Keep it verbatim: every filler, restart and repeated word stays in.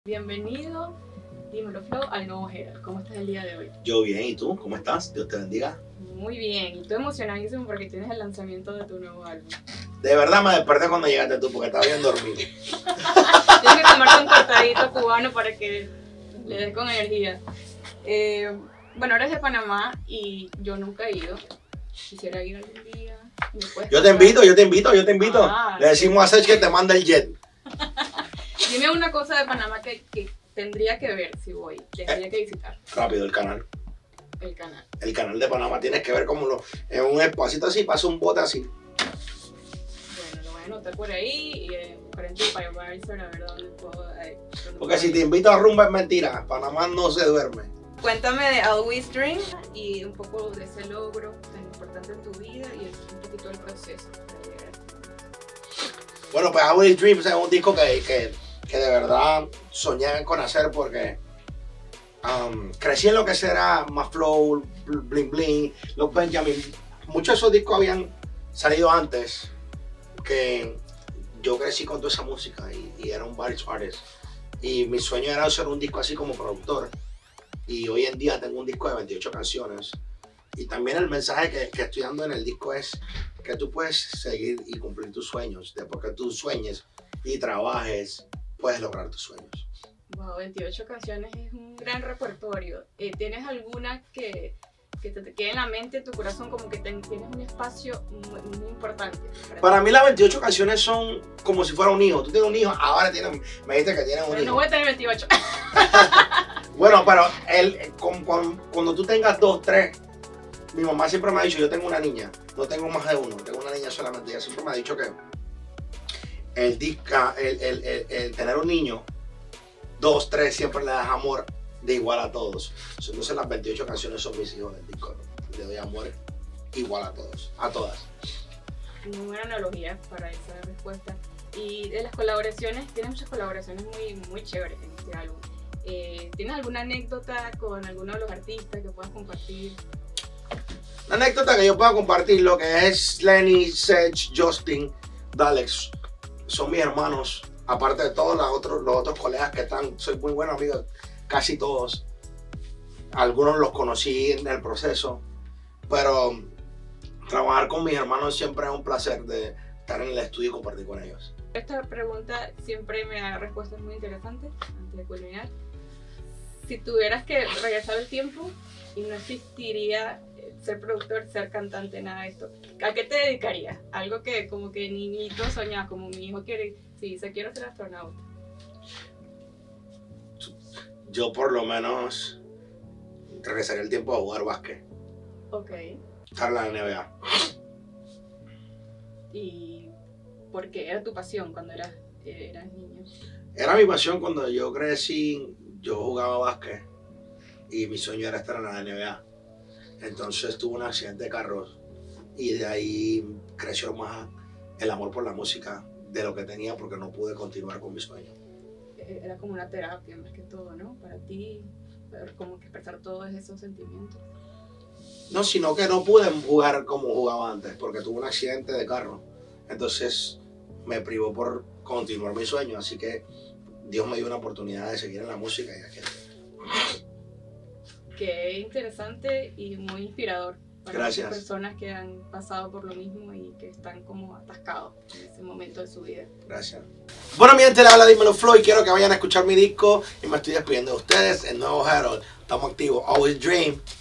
Bienvenido, dímelo Flow, al nuevo Herald. ¿Cómo estás el día de hoy? Yo bien, ¿y tú? ¿Cómo estás? Dios te bendiga. Muy bien, y estoy emocionadísimo porque tienes el lanzamiento de tu nuevo álbum. De verdad me desperté cuando llegaste tú porque estaba bien dormido. Tienes que tomarte un cortadito cubano para que le des con energía. Eh, bueno, eres de Panamá y yo nunca he ido. Quisiera ir algún día. Yo te invito, yo te invito, yo te invito. Ah, Le decimos a Sech que te manda el jet. Dime una cosa de Panamá que, que tendría que ver si voy, tendría que visitar. Rápido, el canal. El canal. El canal de Panamá tienes que ver como lo, en un espacito así, pasa un bote así. Bueno, lo voy a anotar por ahí y eh, frente para Instagram a ver dónde puedo. Eh, dónde Porque puedo si ir. te invito a rumba es mentira, Panamá no se duerme. Cuéntame de Always Dream y un poco de ese logro tan importante en tu vida y un poquito del proceso para llegar a este. Bueno, pues Always Dreams es un disco que, que, que de verdad soñé con hacer porque um, crecí en lo que será Más Flow, Bling Bling, Los Benjamin. Muchos de esos discos habían salido antes que yo crecí con toda esa música y, y eran varios artists. Y mi sueño era hacer un disco así como productor. Y hoy en día tengo un disco de veintiocho canciones. Y también el mensaje que, que estoy dando en el disco es que tú puedes seguir y cumplir tus sueños. De porque tú sueñes y trabajes, puedes lograr tus sueños. Wow, veintiocho canciones es un gran repertorio. Eh, ¿Tienes alguna que, que te, te quede en la mente, en tu corazón, como que te, tienes un espacio muy, muy importante? Para, Para mí las veintiocho canciones son como si fuera un hijo. Tú tienes un hijo, ahora tienes, me dijiste que tienes un Pero hijo. no voy a tener veintiocho. Bueno, pero el, con, con, cuando tú tengas dos, tres, mi mamá siempre me ha dicho, yo tengo una niña, no tengo más de uno, tengo una niña solamente. Ella siempre me ha dicho que el, disca, el, el, el, el tener un niño, dos, tres, siempre le das amor de igual a todos. Entonces las veintiocho canciones son mis hijos del disco. Le doy amor igual a todos, a todas. Muy buena analogía para esa respuesta. Y de las colaboraciones, tienes muchas colaboraciones muy, muy chéveres en este álbum. Eh, ¿Tienes alguna anécdota con alguno de los artistas que puedas compartir? Una anécdota que yo pueda compartir, lo que es Lenny, Sech, Justin, Dalex, son mis hermanos, aparte de todos los otros, los otros colegas que están, soy muy buen amigo, casi todos. Algunos los conocí en el proceso, pero trabajar con mis hermanos siempre es un placer de estar en el estudio y compartir con ellos. Esta pregunta siempre me da respuestas muy interesantes antes de culminar. Si tuvieras que regresar el tiempo y no existiría ser productor, ser cantante, nada de esto, ¿a qué te dedicarías? Algo que como que niñito soñaba, como mi hijo quiere, si se quiere ser astronauta. Yo por lo menos regresaría el tiempo a jugar básquet, Ok. estar en la N B A. ¿Y por qué? ¿Era tu pasión cuando eras, eras niño? Era mi pasión cuando yo crecí, yo jugaba básquet y mi sueño era estar en la N B A. Entonces tuve un accidente de carro y de ahí creció más el amor por la música de lo que tenía porque no pude continuar con mi sueño. Era como una terapia más que todo, ¿no? Para ti, poder como que expresar todos esos sentimientos. No, sino que no pude jugar como jugaba antes porque tuve un accidente de carro. Entonces me privó por continuar mi sueño, así que Dios me dio una oportunidad de seguir en la música y aquí estoy. Qué interesante y muy inspirador para Gracias. muchas personas que han pasado por lo mismo y que están como atascados en ese momento de su vida. Gracias. Bueno, mi gente, le habla Dímelo Flow y quiero que vayan a escuchar mi disco y me estoy despidiendo de ustedes, el nuevo Herald. Estamos activos, Always Dream.